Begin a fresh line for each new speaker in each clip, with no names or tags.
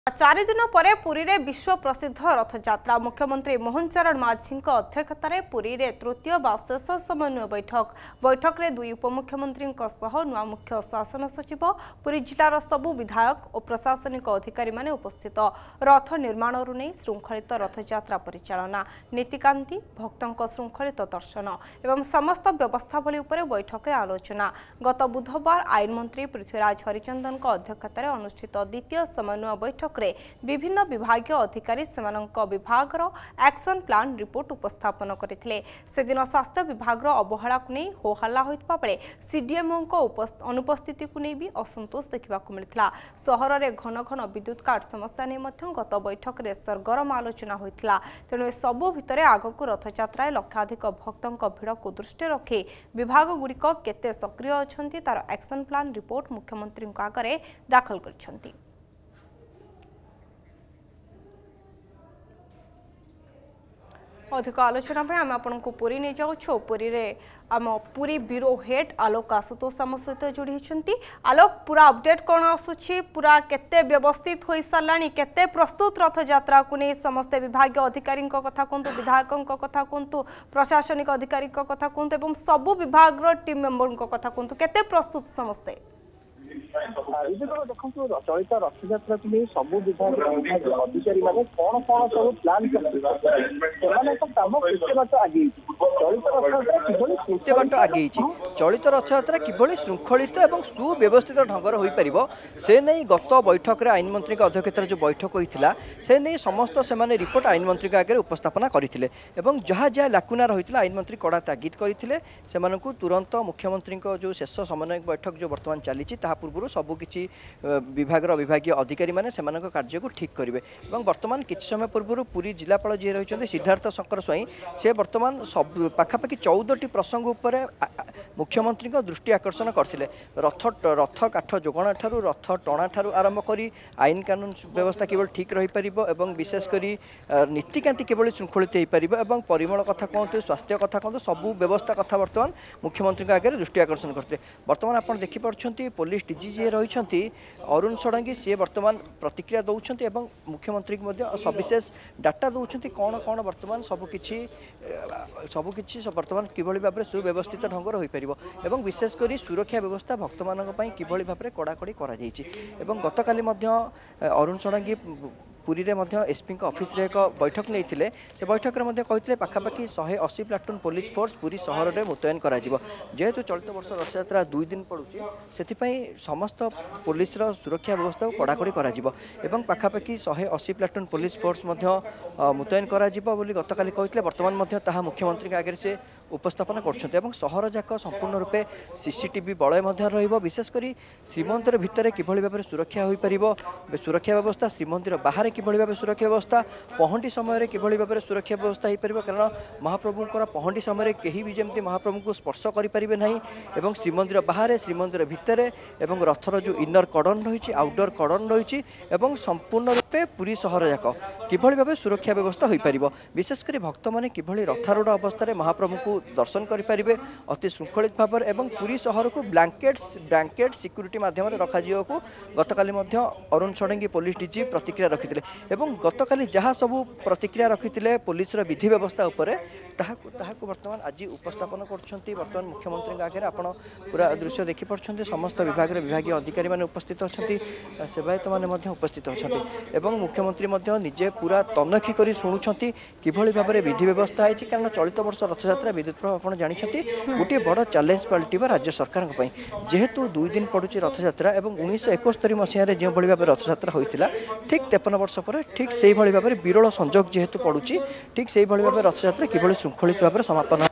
चार दिन पर पुरी रे विश्व प्रसिद्ध रथयात्रा मुख्यमंत्री मोहन चरण माझी अध्यक्षतार पुरी रे तृतीय बा शेष समन्वय बैठक रे दुई उपमुख्यमंत्री नुआ मुख्य शासन सचिव पुरी जिलार सबु विधायक और प्रशासनिक अधिकारी माने उपस्थित रथ निर्माण नहीं श्रृंखलित रथयात्रा परिचालना नीतिकांति भक्तों श्रृंखलित दर्शन एवं समस्त व्यवस्थावली उपर बैठक रे आलोचना गत बुधवार आईन मंत्री पृथ्वीराज हरिचंदन अध्यक्षतार अनुष्ठित द्वितीय समन्वय बैठक विभिन्न विभागीय अधिकारी विभागर एक्शन प्लान रिपोर्ट उपस्थापन करथिले। से दिन स्वास्थ्य विभाग अवहेला को नहीं हो हल्ला होइतबा बेले सीडीएमओ अनुपस्थिति को नहीं भी असंतोष देखा मिलता। सहर में घन घन विद्युत काट समस्या नहीं गत बैठक में सरगरम आलोचना होता। तेणु सबु भितर आगक रथयात्रा लक्षाधिक भक्तों भिड़ को दृष्टि रखी विभाग गुड़िक केते सक्रिय अछंती तार एक्शन प्लान रिपोर्ट मुख्यमंत्री आगे दाखल करछंती। अधिक आलोचना पे आम आपण को पुरी नहीं जाऊँ। पुरी रे आम पुरी ब्यूरो हेड आलोक आशुतोष आम सहित जोड़ी होती। आलोक पूरा अपडेट कौन आसूची पूरा केते व्यवस्थित हो सारा केते प्रस्तुत रथयात्रा को नहीं समस्त विभाग अधिकारी कथा कहतु विधायकों कथा कहतु प्रशासनिक अधिकारी कथा कहतु सबु विभाग टीम मेंबर कथा कहतु केते प्रस्तुत समस्ते
देखो चलित रथयात्रा को नहीं सब विभाग अधिकारी मैंने कौन कौन सब प्लान
आगे चलित रथयात्रा किभली श्रृंखलित और सुव्यवस्थित ढंगर हो पार से नहीं गत बैठक में आईन मंत्री अध्यक्षतार जो बैठक होता से नहीं समस्त से रिपोर्ट आईन मंत्री आगे उपस्थापना करते जहाँ जहाँ लाकुना रही आईन मंत्री कड़ा तागिद करते तुरंत मुख्यमंत्री जो शेष समन्वय बैठक जो बर्तमान चली पूर्व सबुकिछि विभाग विभागीय अधिकारी माने सेमानक कार्य को ठीक करेंगे। बर्तमान किछि समय पूर्व पुरी जिलापाल जी रही सिद्धार्थ शंकर स्वाई से बर्तमान सब पाखापाखि 14टी प्रसंग उपर मुख्यमंत्री दृष्टि आकर्षण करते रथ काठ जोगण ठारू रथ टणा ठारू आरंभ कर आईन कानून व्यवस्था केवल ठीक रही पारिबो विशेषकर नीतिकांति केवल श्रृंखलित हो पारिबो परिमल कथा कहतु स्वास्थ्य कथा कहतु सबू व्यवस्था कथा बर्तमान मुख्यमंत्री आगे दृष्टि आकर्षण करते। बर्तमान आप देखिपुंट पुलिस डीजी जी रही अरुण षडंगी सी बर्तमान प्रतिक्रिया दौरान एवं मुख्यमंत्री सविशेष डाटा दौरान कौन कौन बर्तमान सबकि बर्तमान किभली भाव में सुव्यवस्थित ढंगर हो पार एवं विशेषकर सुरक्षा व्यवस्था भक्त मान किभली भाव में कड़ाकड़ी कर गतकाली अरुण षडंगी पुरी रे एसपी ऑफिस रे एक बैठक नहीं से बैठक में कहते पाखापाखि 180 प्लाटून पुलिस फोर्स पूरी सहर में मुतयन कर जेहेतु चलित वर्ष रथयात्रा 2 दिन पड़ुची से समस्त पुलिस सुरक्षा व्यवस्था को कड़ाकड़ी कर पाखापाखि 180 प्लाटून पुलिस फोर्स मुतयन कर गतकाली कहते बर्तमान मुख्यमंत्री आगे से उपस्थापन कर सहर जाक संपूर्ण रूपे सीसीटीवी बलय विशेषकर श्रीमंदिर भितर किभली भाव सुरक्षा हो पार सुरक्षा व्यवस्था श्रीमंदिर बाहर किभली भाव सुरक्षा व्यवस्था पहंडी समय किभली भाव सुरक्षा व्यवस्था हो पार कारण महाप्रभुंर पहंडी समय कहीं भी जमी महाप्रभु को स्पर्श करें ना एवं श्रीमंदिर बाहर श्रीमंदिर भितर एवं रथर जो इनर कर्डन रही आउटडोर कर्डन रही संपूर्ण रूपे पूरी सहर जाक किभली भाव सुरक्षा व्यवस्था हो पार विशेषकर भक्त मैंने किभली रथारूढ़ अवस्था महाप्रभु को दर्शन करें अति श्रृंखलित भाव में पूरी सहर को ब्लैंकेट सिक्यूरीटी माध्यम रखा गतकाली अरुण षडंगी पुलिस डीजी प्रतिक्रिया रखिते गतकाली जहाँ सबू प्रतिक्रिया रखिते पुलिस विधि व्यवस्था उपर ताहाको बर्तमान आज उपस्थापन कर मुख्यमंत्री आगे आप पूरा दृश्य देखिपुंट समस्त विभाग विभागीय अधिकारी मैंने उपस्थित अच्छा सेवायत मैंने उपस्थित अच्छा मुख्यमंत्री निजे पूरा तनखी कर शुणुंट किभली भाव में विधि व्यवस्था है कारण चलित वर्ष रथयात्रा विद्युत प्रभाव आप जानते गोटे बड़ चैलेंज पलटिव राज्य सरकार जेहेतु 2 दिन पड़ुची रथयात्रा और 1971 मसीह जो भाव रथयात्रा होता ठीक 53 वर्ष पर ठीक से भाव में विरल संजोग जेहेतु पड़ुची ठीक से भाव में रथयात्रा किभली श्रृंखलित भाव में समापन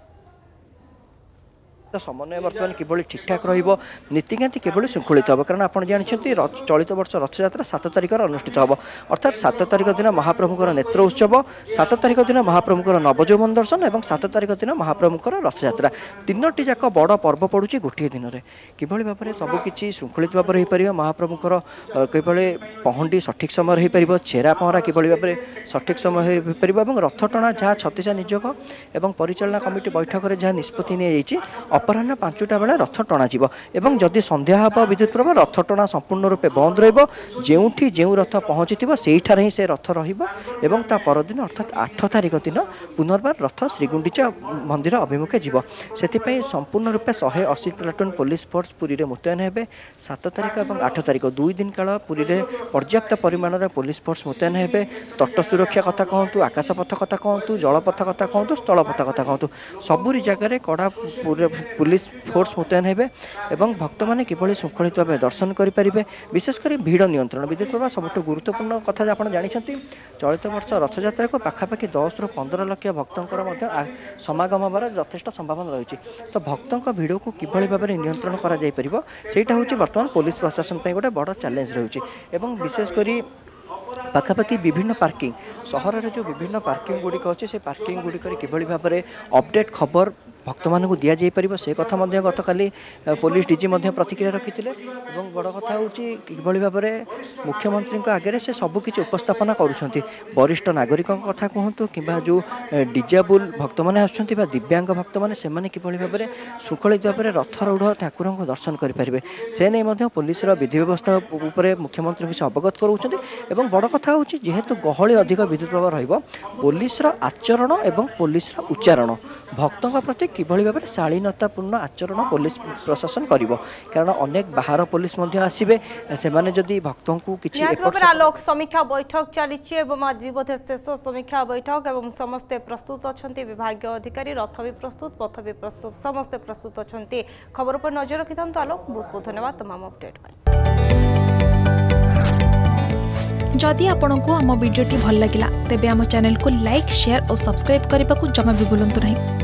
समन्वय बर्तमान किभली ठीक ठाक नीतिकांति किभली श्रृंखलित हम कारण आप जानते चलित वर्ष रथयात्रा 7 तारिख अनुष्ठित हम अर्थात 7 तारिख दिन महाप्रभुंर नेत्र उत्सव 7 तारिख दिन महाप्रभुंर नवजौवन दर्शन और 7 तारिख दिन महाप्रभुंर रथयात्रा 3टी जाक बड़ पर्व पड़ुची गोटे दिन में किभली भाव में सबकि श्रृंखलित भाव में हो पार महाप्रभुंर किभली पहंडी सठिक समय हो पार छेरा पहरा किभली भाव में सठिक समय हो पार रथ टणा जहाँ 36 नियोग और परिचालना कमिटी बैठक में जहाँ निष्पत्ति नहीं अपराह्न 5टा बेला रथ टणाଯିବ ଏବଂ ଯଦି ସନ୍ଧ୍ୟା ହେବ ବିଦ୍ୟୁତ ପ୍ରଭା ରଥ ଟଣା ସମ୍ପୂର୍ଣ୍ଣ ରୂପେ ବନ୍ଦ ରହିବ। ଯେଉଁଠି ଯେଉଁ ରଥ ପହଞ୍ଚିଥିବ ସେଇଠାରେ ହିଁ ସେ ରଥ ରହିବ ଏବଂ ତା ପରଦିନ ଅର୍ଥାତ୍ 8 ତାରିଖ ଦିନ ପୁନର୍ବାର ରଥ ଶ୍ରୀଗୁଣ୍ଡିଚା ମନ୍ଦିର ଅଭିମୁଖେ ଯିବ। ସେଥିପାଇଁ ସମ୍ପୂର୍ଣ୍ଣ ରୂପେ 180 ପ୍ଲାଟୁନ୍ ପୋଲିସ ଫୋର୍ସ ପୁରୀରେ ମୁତୟନ ହେବେ। 7 ତାରିଖ ଏବଂ 8 ତାରିଖ 2 ଦିନ କାଳ ପୁରୀରେ ପର୍ଯ୍ୟାପ୍ତ ପରିମାଣରେ ପୋଲିସ ଫୋର୍ସ ମୁତୟନ ହେବେ। ତଟ ସୁରକ୍ଷା କଥା କହନ୍ତୁ, ଆକାଶପଥ କଥା କହନ୍ତୁ, ଜଳପଥ କଥା କହନ୍ତୁ, ସ୍ଥଳପଥ କଥା କହନ୍ତୁ, ସବୁରି ଜାଗାରେ କଡ଼ା পুলিশ ফোর্স মুতয়ন হবে এবং ভক্তମାନେ কিভাবে শৃঙ্খলিত ভাবে দর্শন করে বিশেষ করে ভিড় নিয়ন্ত্রণ বিদ্যুৎ প্রভা সবুঠু গুরুত্বপূর্ণ কথা আপনার জাঁচান চলিত বর্ষ রথযাত্রা পাখাপাখি 10 ରୁ 15 লক্ষ ভক্তଙ୍କର সমাগম হবার যথেষ্ট সম্ভাবনা রয়েছে। তো ভক্তଙ୍କ ভিড়କୁ কিভাবে ভাবে নিয়ন্ত্রণ করা যাই পারিব সেইটা হচ্ছে বর্তমান পুলিশ প্রশাসন পাই গোটে বড় চ্যালেঞ্জ রয়েছে এবং বিশেষ করে পাখাপাখি বিভিন্ন পার্কিং সহরের যে বিভিন্ন পার্কিং গুড়িক আছে সে পার্কিং গুড়িকরে কিভাবে ভাবে অপডেট খবর ভক্ত মানুষ দিয়া যাই পারিব সে কথা মধ্যে গতকালি পুলিশ ডিজি মধ্যে প্রতিক্রিয়া রখিলে এবং বড় কথা হচ্ছে কিভাবে ভাবে মুখ্যমন্ত্রী আগে সে সবুকিছি উপস্থাপনা করছেন। বরিষ্ঠ নাগরিক কথা কুহতু কিংবা যে ডিজেবল ভক্ত মানে আসছেন বা দিব্যাঙ্গ ভক্ত মানে সে কিভাবে ভাবে শৃঙ্খলিত ভাবে রথরূঢ় ঠাকুর দর্শন করে সে নেই পুলিশর বিধি ব্যবস্থা উপরে মুখ্যমন্ত্রী কিছু অবগত করছেন এবং বড় কথা হচ্ছে যেহেতু গহଳି অধিক বিদ্যুৎ প্রবাহ রহব পুলিশর আচরণ এবং পুলিশর উচ্চারণ ভক্তଙ୍କ প্রতি কিভাবে ভাবে শালীনতাপূর্ণ আচরণ পুলিশ প্রশাসন করব কারণ অনেক বাহার পুলিশ আসবে সে যদি ভক্তଙ୍କୁ কিছু
লোক সমীক্ষা বৈঠক চালিছে এবং আজ বোধে শেষ সমীক্ষা বৈঠক এবং সমস্তে প্রস্তুত অনেক বিভাগীয় অধিকারী রথ भी প্রস্তুত পথ भी প্রস্তুত সমস্তে প্রস্তুত অনেক খবর উপর নজর রাখি আলোক বহুত বহুত ধন্যবাদ तमाम अपडेट
जदि आपंक आम भिडी भल लगा तेब आम चैनल को लाइक शेयर और सब्सक्राइब करने को जमा भी भूलु नहीं।